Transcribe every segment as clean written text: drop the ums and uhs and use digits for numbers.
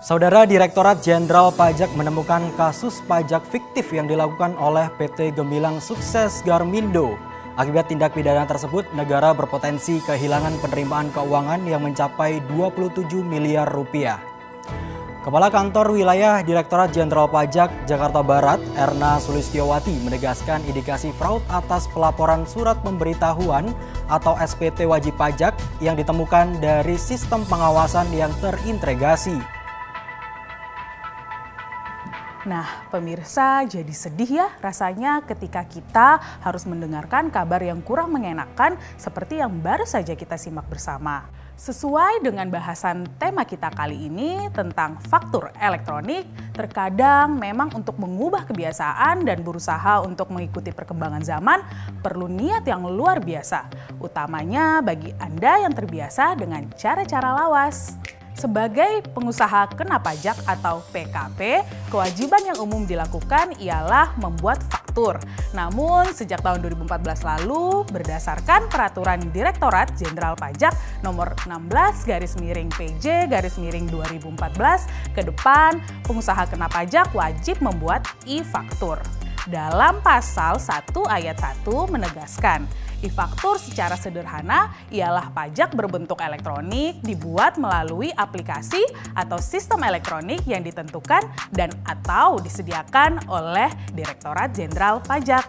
Saudara Direktorat Jenderal Pajak menemukan kasus pajak fiktif yang dilakukan oleh PT Gemilang Sukses Garmindo. Akibat tindak pidana tersebut, negara berpotensi kehilangan penerimaan keuangan yang mencapai 27 miliar rupiah. Kepala Kantor Wilayah Direktorat Jenderal Pajak Jakarta Barat, Erna Sulistiowati, menegaskan indikasi fraud atas pelaporan surat pemberitahuan atau SPT wajib pajak yang ditemukan dari sistem pengawasan yang terintegrasi. Nah, pemirsa, jadi sedih ya rasanya ketika kita harus mendengarkan kabar yang kurang mengenakan seperti yang baru saja kita simak bersama. Sesuai dengan bahasan tema kita kali ini tentang faktur elektronik, terkadang memang untuk mengubah kebiasaan dan berusaha untuk mengikuti perkembangan zaman perlu niat yang luar biasa, utamanya bagi Anda yang terbiasa dengan cara-cara lawas. Sebagai pengusaha kena pajak atau PKP, kewajiban yang umum dilakukan ialah membuat faktur. Namun sejak tahun 2014 lalu, berdasarkan Peraturan Direktorat Jenderal Pajak Nomor 16/PJ/2014, ke depan pengusaha kena pajak wajib membuat e-faktur. Dalam pasal 1 ayat 1 menegaskan, e-faktur secara sederhana ialah pajak berbentuk elektronik dibuat melalui aplikasi atau sistem elektronik yang ditentukan dan atau disediakan oleh Direktorat Jenderal Pajak.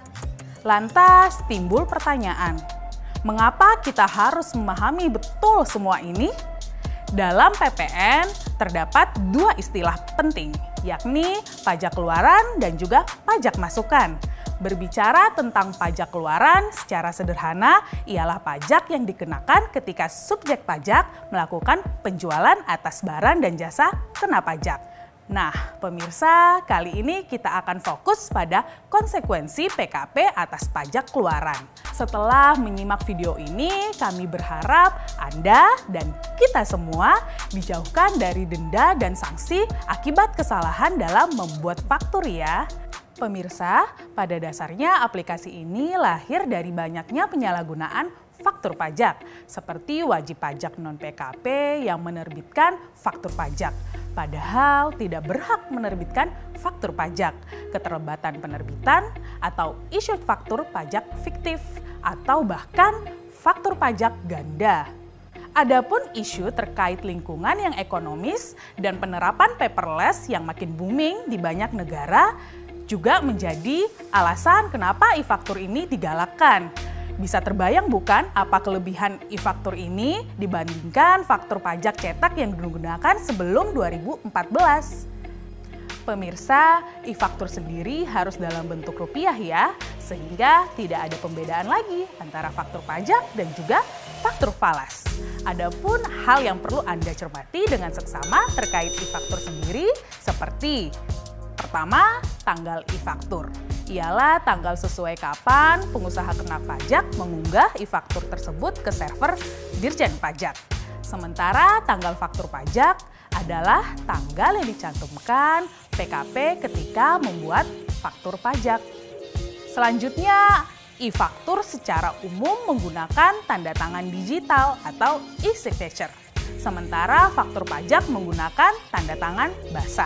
Lantas timbul pertanyaan, mengapa kita harus memahami betul semua ini? Dalam PPN terdapat dua istilah penting, yakni pajak keluaran dan juga pajak masukan. Berbicara tentang pajak keluaran secara sederhana ialah pajak yang dikenakan ketika subjek pajak melakukan penjualan atas barang dan jasa kena pajak. Nah, pemirsa, kali ini kita akan fokus pada konsekuensi PKP atas pajak keluaran. Setelah menyimak video ini, kami berharap Anda dan kita semua dijauhkan dari denda dan sanksi akibat kesalahan dalam membuat faktur ya. Pemirsa, pada dasarnya aplikasi ini lahir dari banyaknya penyalahgunaan faktur pajak, seperti wajib pajak non-PKP yang menerbitkan faktur pajak, padahal tidak berhak menerbitkan faktur pajak, keterlibatan penerbitan, atau issued faktur pajak fiktif, atau bahkan faktur pajak ganda. Adapun isu terkait lingkungan yang ekonomis dan penerapan paperless yang makin booming di banyak negara, juga menjadi alasan kenapa e-faktur ini digalakkan. Bisa terbayang bukan apa kelebihan e-faktur ini dibandingkan faktur pajak cetak yang digunakan sebelum 2014? Pemirsa, e-faktur sendiri harus dalam bentuk rupiah ya, sehingga tidak ada pembedaan lagi antara faktur pajak dan juga faktur falas. Adapun hal yang perlu Anda cermati dengan seksama terkait e-faktur sendiri seperti: pertama, tanggal e-faktur. Ialah tanggal sesuai kapan pengusaha kena pajak mengunggah e-faktur tersebut ke server Dirjen Pajak. Sementara tanggal faktur pajak adalah tanggal yang dicantumkan PKP ketika membuat faktur pajak. Selanjutnya, e-faktur secara umum menggunakan tanda tangan digital atau e-signature. Sementara faktur pajak menggunakan tanda tangan basah.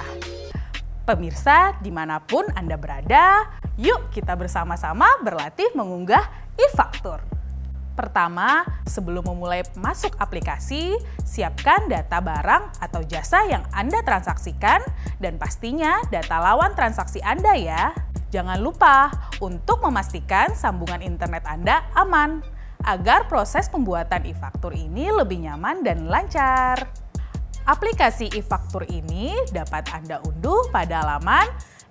Pemirsa, dimanapun Anda berada, yuk kita bersama-sama berlatih mengunggah e-faktur. Pertama, sebelum memulai masuk aplikasi, siapkan data barang atau jasa yang Anda transaksikan dan pastinya data lawan transaksi Anda ya. Jangan lupa untuk memastikan sambungan internet Anda aman, agar proses pembuatan e-faktur ini lebih nyaman dan lancar. Aplikasi e-faktur ini dapat Anda unduh pada laman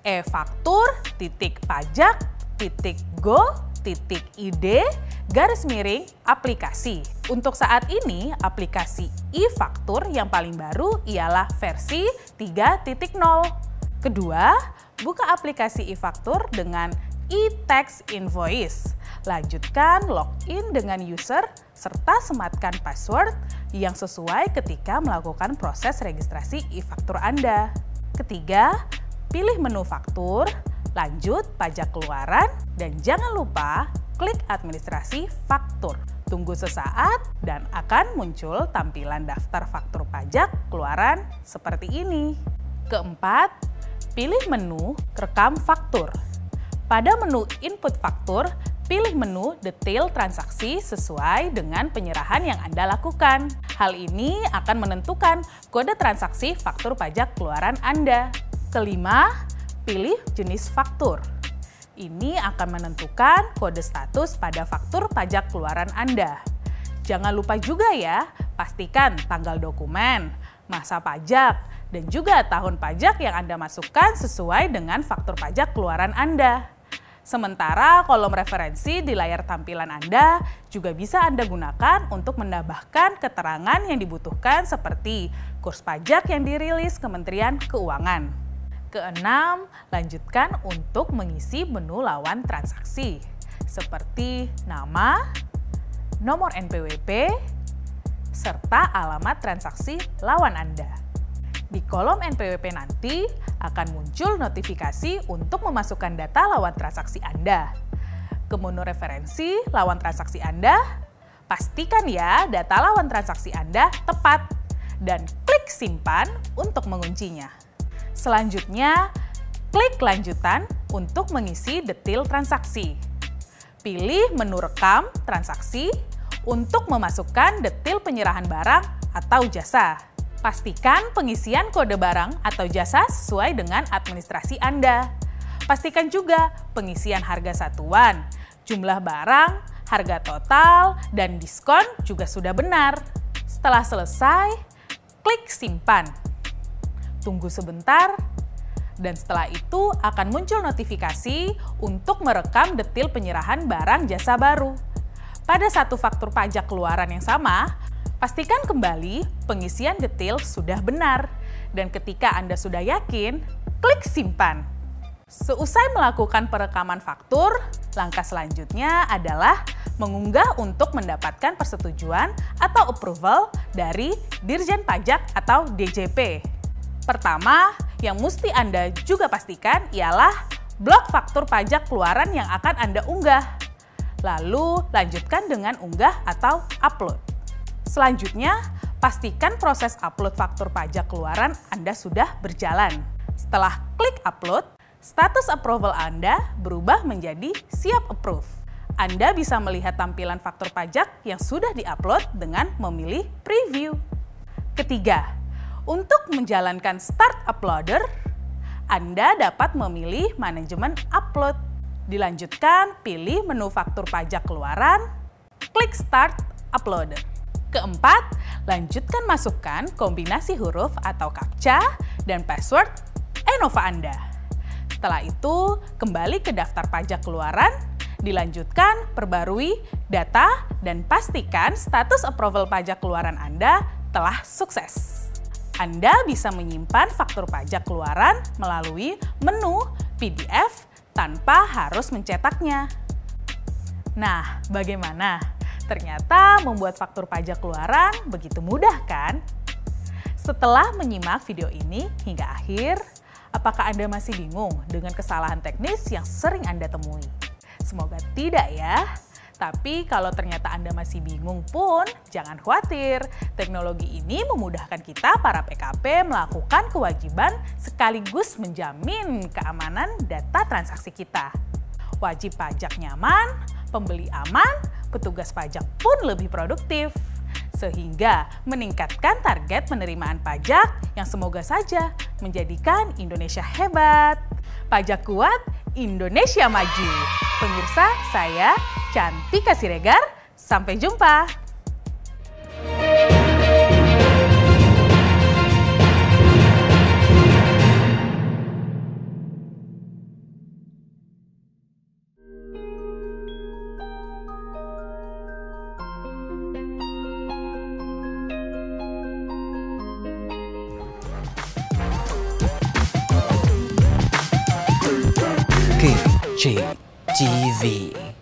efaktur.go.id/aplikasi. Untuk saat ini, aplikasi e-faktur yang paling baru ialah versi 3.0. Kedua, buka aplikasi e-faktur dengan e-tax invoice. Lanjutkan login dengan user serta sematkan password yang sesuai ketika melakukan proses registrasi e-faktur Anda. Ketiga, pilih menu faktur, lanjut pajak keluaran, dan jangan lupa klik administrasi faktur. Tunggu sesaat dan akan muncul tampilan daftar faktur pajak keluaran seperti ini. Keempat, pilih menu rekam faktur. Pada menu input faktur, pilih menu detail transaksi sesuai dengan penyerahan yang Anda lakukan. Hal ini akan menentukan kode transaksi faktur pajak keluaran Anda. Kelima, pilih jenis faktur. Ini akan menentukan kode status pada faktur pajak keluaran Anda. Jangan lupa juga ya, pastikan tanggal dokumen, masa pajak, dan juga tahun pajak yang Anda masukkan sesuai dengan faktur pajak keluaran Anda. Sementara kolom referensi di layar tampilan Anda juga bisa Anda gunakan untuk menambahkan keterangan yang dibutuhkan seperti kurs pajak yang dirilis Kementerian Keuangan. Keenam, lanjutkan untuk mengisi menu lawan transaksi seperti nama, nomor NPWP, serta alamat transaksi lawan Anda. Di kolom NPWP nanti akan muncul notifikasi untuk memasukkan data lawan transaksi Anda. Ke menu referensi lawan transaksi Anda, pastikan ya data lawan transaksi Anda tepat dan klik simpan untuk menguncinya. Selanjutnya, klik lanjutan untuk mengisi detail transaksi. Pilih menu rekam transaksi untuk memasukkan detail penyerahan barang atau jasa. Pastikan pengisian kode barang atau jasa sesuai dengan administrasi Anda. Pastikan juga pengisian harga satuan, jumlah barang, harga total, dan diskon juga sudah benar. Setelah selesai, klik simpan. Tunggu sebentar, dan setelah itu akan muncul notifikasi untuk merekam detail penyerahan barang jasa baru. Pada satu faktur pajak keluaran yang sama, pastikan kembali pengisian detail sudah benar. Dan ketika Anda sudah yakin, klik simpan. Seusai melakukan perekaman faktur, langkah selanjutnya adalah mengunggah untuk mendapatkan persetujuan atau approval dari Dirjen Pajak atau DJP. Pertama, yang mesti Anda juga pastikan ialah blok faktur pajak keluaran yang akan Anda unggah. Lalu, lanjutkan dengan unggah atau upload. Selanjutnya, pastikan proses upload faktur pajak keluaran Anda sudah berjalan. Setelah klik upload, status approval Anda berubah menjadi siap approve. Anda bisa melihat tampilan faktur pajak yang sudah diupload dengan memilih preview. Ketiga, untuk menjalankan Start Uploader, Anda dapat memilih manajemen upload. Dilanjutkan, pilih menu faktur pajak keluaran, klik Start Uploader. Keempat, lanjutkan masukkan kombinasi huruf atau CAPTCHA dan password Enova Anda. Setelah itu, kembali ke daftar pajak keluaran, dilanjutkan perbarui data dan pastikan status approval pajak keluaran Anda telah sukses. Anda bisa menyimpan faktur pajak keluaran melalui menu PDF tanpa harus mencetaknya. Nah, bagaimana? Ternyata membuat faktur pajak keluaran begitu mudah kan? Setelah menyimak video ini hingga akhir, apakah Anda masih bingung dengan kesalahan teknis yang sering Anda temui? Semoga tidak ya. Tapi kalau ternyata Anda masih bingung pun, jangan khawatir. Teknologi ini memudahkan kita para PKP melakukan kewajiban sekaligus menjamin keamanan data transaksi kita. Wajib pajak nyaman, pembeli aman, petugas pajak pun lebih produktif. Sehingga meningkatkan target penerimaan pajak yang semoga saja menjadikan Indonesia hebat. Pajak kuat, Indonesia maju. Pemirsa, saya Cantika Siregar. Sampai jumpa. KCTV